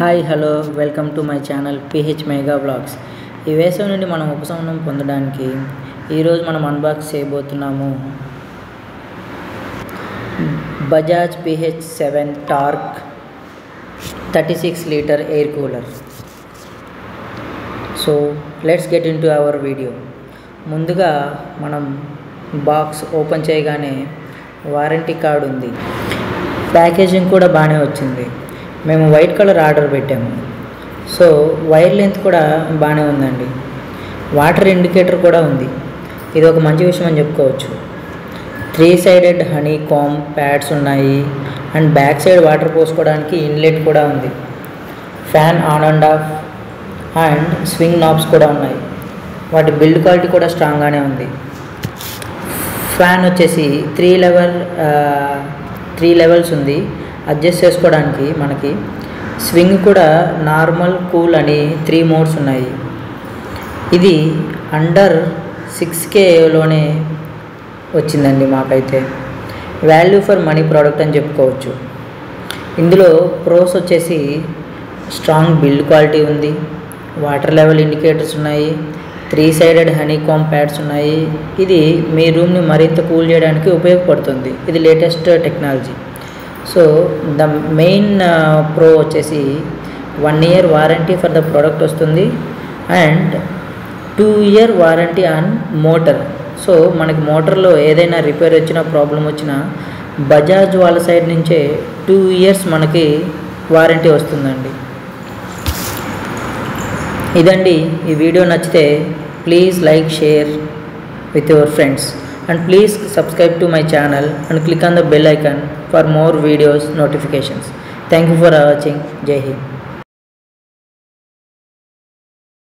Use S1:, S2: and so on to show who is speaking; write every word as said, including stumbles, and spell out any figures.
S1: Hi hello welcome to my channel PH mega vlogs. ఈ వేసవి నుండి మనం ఉపశమనం పొందడానికి ఈరోజు మనం అన్బాక్స్ చేయబోతున్నాము Bajaj PH seven torque thirty six litre air cooler. So let's get in to our video. ముందుగా మనం బాక్స్ ఓపెన్ చేయగానే వారంటీ కార్డ్ ఉంది, ప్యాకేజింగ్ కూడా బాగానే వచ్చింది. మేము వైట్ కలర్ ఆర్డర్ పెట్టాము. సో వైర్ లెంత్ కూడా బాగానే ఉందండి. వాటర్ ఇండికేటర్ కూడా ఉంది. ఇది ఒక మంచి విషయం అని చెప్పుకోవచ్చు. Three sided honeycomb pads ఉన్నాయి అండ్ బ్యాక్ సైడ్ వాటర్ పోసుకోవడానికి ఇన్లెట్ కూడా ఉంది. Fan on and off and swing knobs కూడా ఉన్నాయి. వాటి బిల్డ్ క్వాలిటీ కూడా స్ట్రాంగ్గానే ఉంది. ఫ్యాన్ వచ్చేసి త్రీ లెవెల్ త్రీ లెవెల్స్ ఉంది అడ్జస్ట్ చేసుకోవడానికి. మనకి స్వింగ్ కూడా నార్మల్, కూల్ అని త్రీ మోడ్స్ ఉన్నాయి. ఇది అండర్ సిక్స్ కేలోనే వచ్చిందండి మాకైతే. వాల్యూ ఫర్ మనీ ప్రోడక్ట్ అని చెప్పుకోవచ్చు. ఇందులో ప్రోస్ వచ్చేసి స్ట్రాంగ్ బిల్డ్ క్వాలిటీ ఉంది, వాటర్ లెవెల్ ఇండికేటర్స్ ఉన్నాయి, three sided honeycomb pads ఉన్నాయి. ఇది మీ రూమ్ని మరింత కూల్ చేయడానికి ఉపయోగపడుతుంది. ఇది latest technology. So the main pro వచ్చేసి one year warranty for the product వస్తుంది and two year warranty on motor. So మనకి మోటార్లో ఏదైనా రిపేర్ వచ్చినా, ప్రాబ్లం వచ్చినా బజాజ్ వాళ్ళ సైడ్ నుంచే టూ ఇయర్స్ మనకి వారంటీ వస్తుందండి. ఇదండి ఈ వీడియో. నచ్చితే please like, share with your friends, and please subscribe to my channel and click on the bell icon for more videos notifications. Thank you for watching. Jai Hind.